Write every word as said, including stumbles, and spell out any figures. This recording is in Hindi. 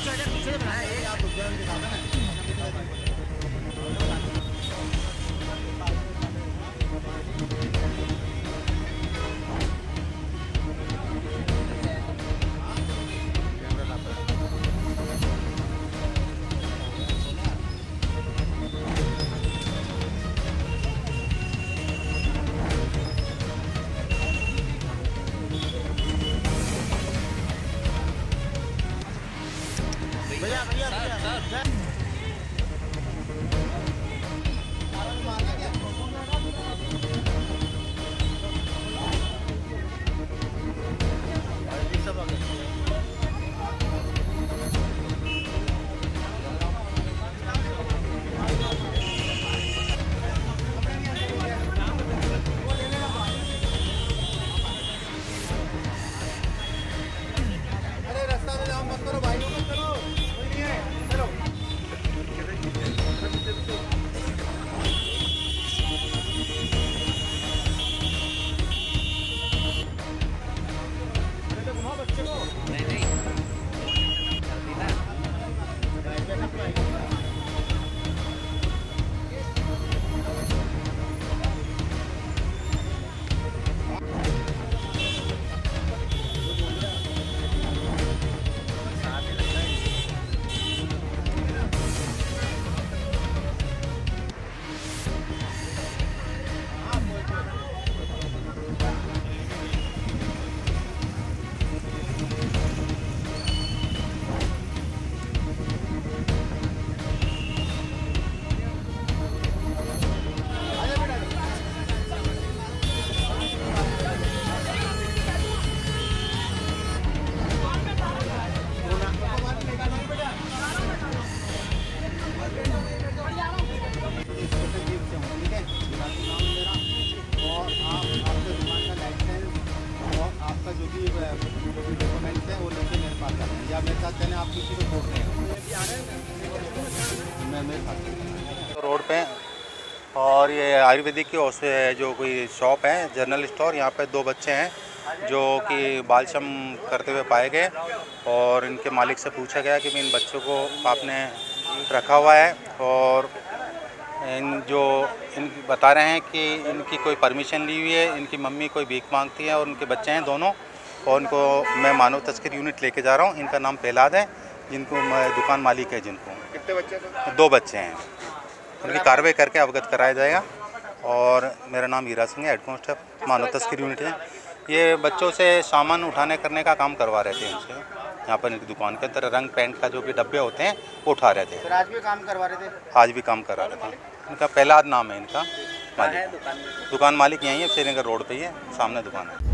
भैया भैया भैया डॉक्यूमेंट्स हैं वो लेके मेरे पास आते हैं या मेरे साथ चलें, आप किसी को छोड़ रहे हैं मैं मेरे साथ रोड पे। और ये आयुर्वेदिक की औषधि जो कोई शॉप है, जनरल स्टोर, यहाँ पे दो बच्चे हैं जो कि बालश्रम करते हुए पाए गए और इनके मालिक से पूछा गया कि इन बच्चों को आपने रखा हुआ है और इन जो इन बता रहे हैं कि इनकी कोई परमिशन ली हुई है, इनकी मम्मी कोई भीख मांगती है और उनके बच्चे हैं दोनों, और उनको मैं मानव तस्करी यूनिट लेके जा रहा हूँ। इनका नाम पहलाद है, जिनको दुकान मालिक है जिनको। कितने बच्चे थे? दो बच्चे हैं। उनकी कार्रवाई करके अवगत कराया जाएगा। और मेरा नाम हीरा सिंह है, हेड कांस्टेबल मानव तस्करी यूनिट है। ये बच्चों से सामान उठाने करने का काम करवा रहे थे इनसे, यहाँ पर इनकी दुकान के अंदर रंग पेंट का जो भी डब्बे होते हैं वो उठा रहे थे। आज भी काम करवा रहे थे? आज भी काम करा रहे थे। इनका पहलाद नाम है इनका मालिक। दुकान मालिक यहीं है, श्रीनगर रोड पे ही है, सामने दुकान है।